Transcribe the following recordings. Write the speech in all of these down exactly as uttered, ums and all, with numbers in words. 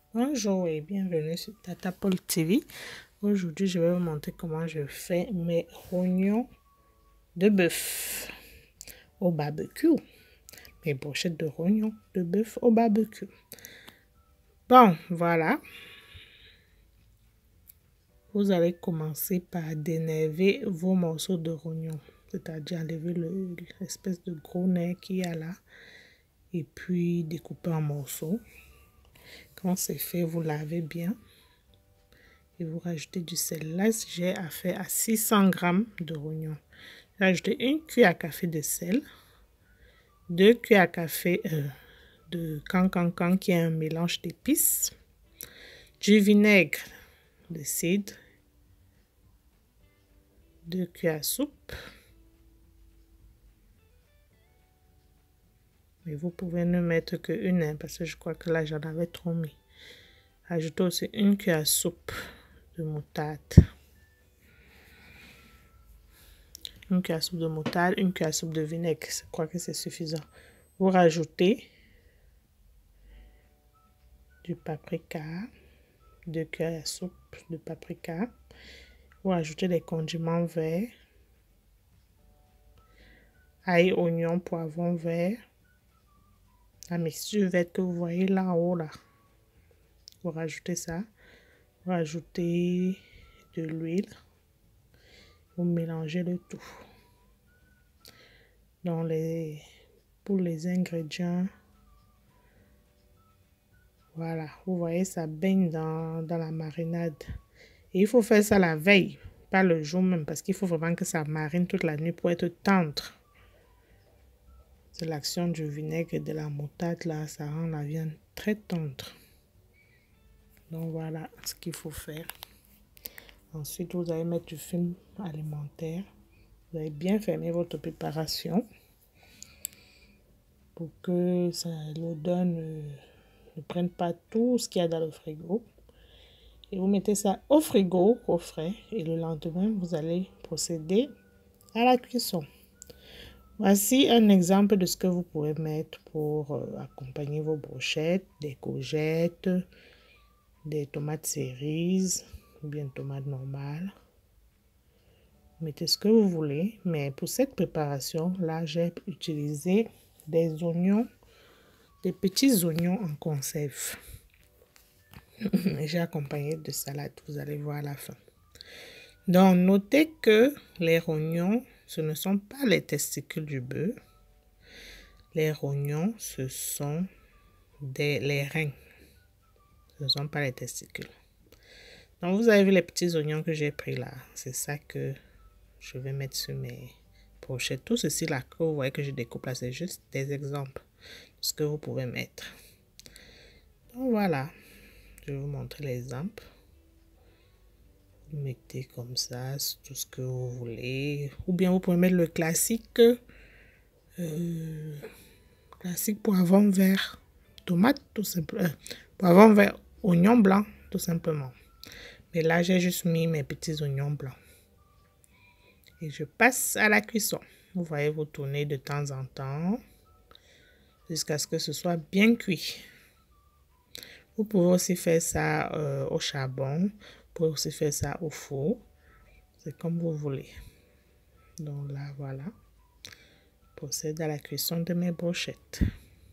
Bonjour et bienvenue sur Tata Paul T V. Aujourd'hui, je vais vous montrer comment je fais mes rognons de bœuf au barbecue. Mes brochettes de rognons de bœuf au barbecue. Bon, voilà. Vous allez commencer par dénerver vos morceaux de rognons. C'est-à-dire enlever l'espèce de gros nerf qu'il y a là. Et puis découper en morceaux. Quand c'est fait, vous lavez bien. Et vous rajoutez du sel. Là, j'ai affaire à six cents grammes de rognons. J'ai ajouté une cuillère à café de sel, deux cuillères à café euh, de cancancan qui est un mélange d'épices, du vinaigre de cidre, deux cuillères à soupe. Mais vous pouvez ne mettre que une, hein, parce que je crois que là j'en avais trop mis. Ajoutez aussi une cuillère à soupe de moutarde. Une cuillère à soupe de moutarde, une cuillère à soupe de vinaigre. Je crois que c'est suffisant. Vous rajoutez du paprika, deux cuillères à soupe de paprika. Vous rajoutez des condiments verts, ail, oignon, poivron vert, la mixture verte que vous voyez là en haut là. Vous rajoutez ça. Vous rajoutez de l'huile. Vous mélangez le tout. Dans les, pour les ingrédients, voilà, vous voyez, ça baigne dans, dans la marinade. Et il faut faire ça la veille, pas le jour même, parce qu'il faut vraiment que ça marine toute la nuit pour être tendre. C'est l'action du vinaigre et de la moutarde là, ça rend la viande très tendre. Donc voilà ce qu'il faut faire. Ensuite, vous allez mettre du film alimentaire. Vous allez bien fermer votre préparation pour que l'odeur ne, ne prenne pas tout ce qu'il y a dans le frigo. Et vous mettez ça au frigo, au frais. Et le lendemain, vous allez procéder à la cuisson. Voici un exemple de ce que vous pouvez mettre pour euh, accompagner vos brochettes, des courgettes, des tomates cerises ou bien tomates normales. Mettez ce que vous voulez, mais pour cette préparation là, j'ai utilisé des oignons, des petits oignons en conserve. J'ai accompagné de salade, vous allez voir à la fin. Donc notez que les rognons, ce ne sont pas les testicules du bœuf. Les rognons, ce sont des, les reins. Ce ne sont pas les testicules. Donc vous avez vu les petits oignons que j'ai pris là. C'est ça que je vais mettre sur mes brochettes. Tout ceci là que vous voyez que je découpe là, c'est juste des exemples de ce que vous pouvez mettre. Donc voilà. Je vais vous montrer l'exemple. Vous mettez comme ça tout ce que vous voulez. Ou bien vous pouvez mettre le classique. Euh, classique poivron vert. Tomate tout simplement. Euh, poivron vert. Oignon blanc tout simplement. Mais là j'ai juste mis mes petits oignons blancs. Et je passe à la cuisson. Vous voyez, vous tournez de temps en temps. Jusqu'à ce que ce soit bien cuit. Vous pouvez aussi faire ça euh, au charbon. Vous pouvez aussi faire ça au four. C'est comme vous voulez. Donc là, voilà. Je procède à la cuisson de mes brochettes.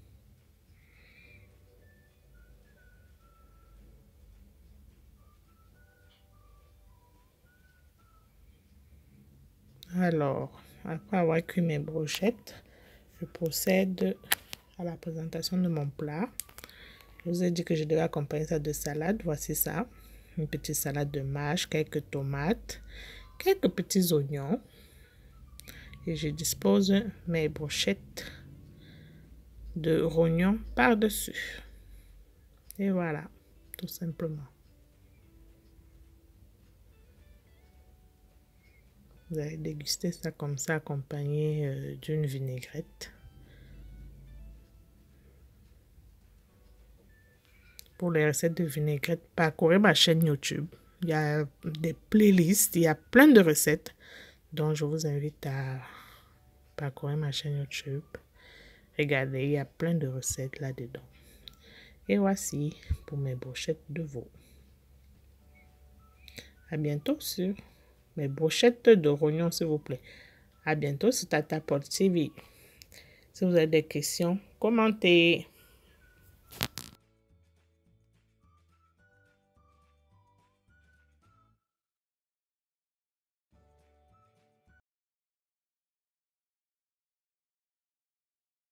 Alors, après avoir cuit mes brochettes, je procède à la présentation de mon plat. Je vous ai dit que je devais accompagner ça de salade. Voici ça. Une petite salade de mâche, quelques tomates, quelques petits oignons. Et je dispose mes brochettes de rognons par-dessus. Et voilà, tout simplement. Vous allez déguster ça comme ça, accompagné euh, d'une vinaigrette. Pour les recettes de vinaigrette, parcourez ma chaîne YouTube. Il y a des playlists, il y a plein de recettes. Donc, je vous invite à parcourir ma chaîne YouTube. Regardez, il y a plein de recettes là-dedans. Et voici pour mes brochettes de veau. À bientôt sur mes brochettes de rognon, s'il vous plaît. À bientôt sur Tata Pod T V. Si vous avez des questions, commentez.